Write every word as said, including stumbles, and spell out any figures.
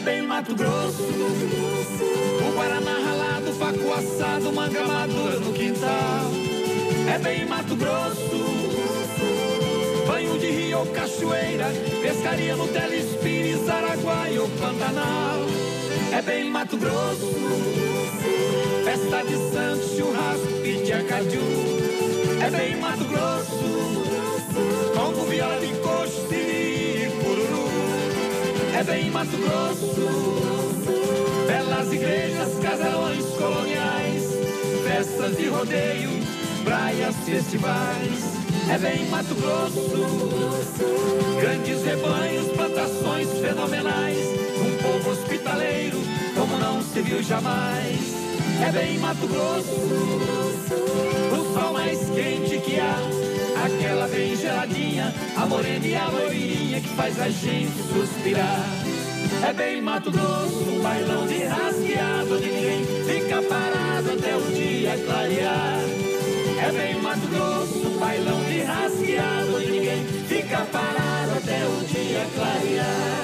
bem Mato Grosso. O guaraná ralado, faco assado, manga madura no quintal. É bem Mato Grosso. Banho de rio ou cachoeira, pescaria no Telespires, Araguaia ou Pantanal. É bem Mato Grosso. Festa de Santos, churrasco, Pitiacaju. É bem Mato Grosso. Congo, viola de coxo, siri, cururu. É bem Mato Grosso. Belas igrejas, casarões coloniais, festas de rodeio, praias, festivais. É bem Mato Grosso. Grandes rebanhos, plantações fenomenais, um povo hospitaleiro como não se viu jamais. É bem Mato Grosso. O sol mais quente que há, aquela bem geladinha, a morena e a loirinha que faz a gente suspirar. É bem Mato Grosso, um bailão de rasgueado, onde ninguém fica parado até o dia clarear. É bem Mato Grosso, um bailão de rasgueado, onde ninguém fica parado até o dia clarear.